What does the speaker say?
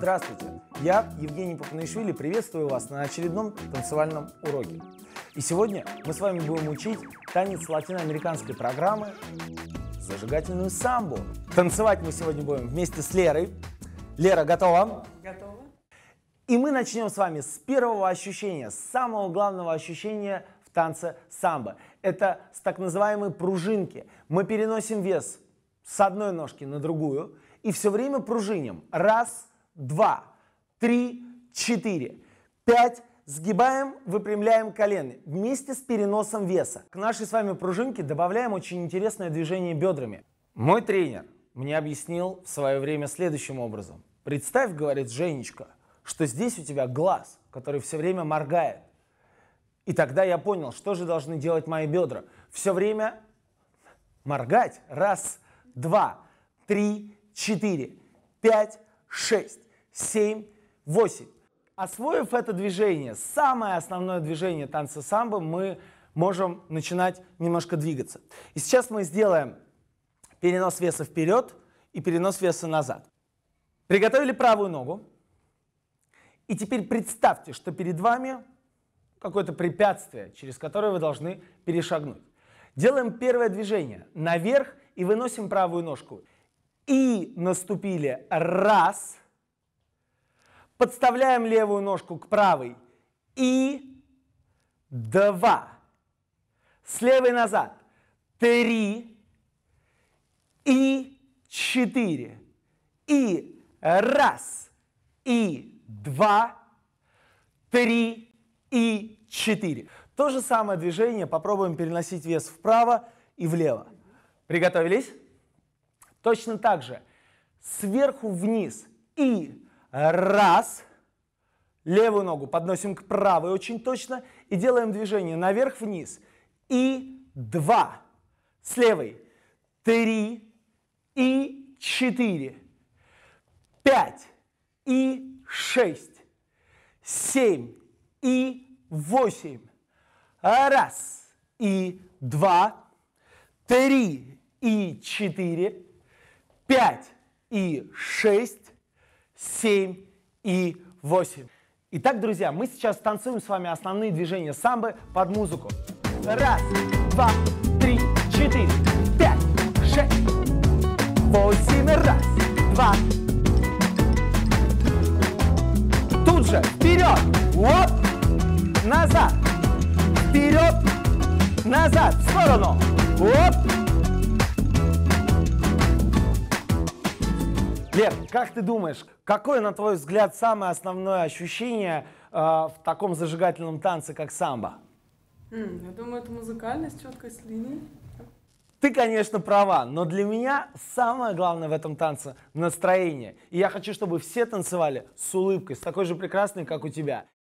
Здравствуйте, я Евгений Папанишвили, приветствую вас на очередном танцевальном уроке. И сегодня мы с вами будем учить танец латиноамериканской программы зажигательную самбу. Танцевать мы сегодня будем вместе с Лерой. Лера, готова? Готова. И мы начнем с вами с первого ощущения, с самого главного ощущения в танце самбо. Это с так называемой пружинки. Мы переносим вес с одной ножки на другую и все время пружиним. Раз, два, три, четыре, пять. Сгибаем, выпрямляем колено вместе с переносом веса. К нашей с вами пружинке добавляем очень интересное движение бедрами. Мой тренер мне объяснил в свое время следующим образом. Представь, говорит Женечка, что здесь у тебя глаз, который все время моргает. И тогда я понял, что же должны делать мои бедра. Все время моргать. Раз, два, три, четыре, пять, шесть, семь, восемь. Освоив это движение, самое основное движение танца самбо, мы можем начинать немножко двигаться. И сейчас мы сделаем перенос веса вперед и перенос веса назад. Приготовили правую ногу. И теперь представьте, что перед вами какое-то препятствие, через которое вы должны перешагнуть. Делаем первое движение наверх и выносим правую ножку. И наступили. Раз. Подставляем левую ножку к правой. И два. С левой назад. Три. И четыре. И раз. И два. Три. И четыре. То же самое движение попробуем переносить вес вправо и влево. Приготовились? Точно так же. Сверху вниз. И раз. Левую ногу подносим к правой очень точно. И делаем движение наверх-вниз. И два. С левой. Три. И четыре. Пять. И шесть. Семь. И восемь. Раз. И два. Три. И четыре. Пять. И шесть. 7 и 8. Итак, друзья, мы сейчас танцуем с вами основные движения самбо под музыку. Раз, два, три, четыре, пять, шесть, восемь. Раз, два. Тут же вперед, оп, назад, вперед, назад, в сторону, оп. Лер, как ты думаешь, какое, на твой взгляд, самое основное ощущение в таком зажигательном танце, как самбо? Я думаю, это музыкальность, четкость линий. Ты, конечно, права, но для меня самое главное в этом танце — настроение. И я хочу, чтобы все танцевали с улыбкой, с такой же прекрасной, как у тебя.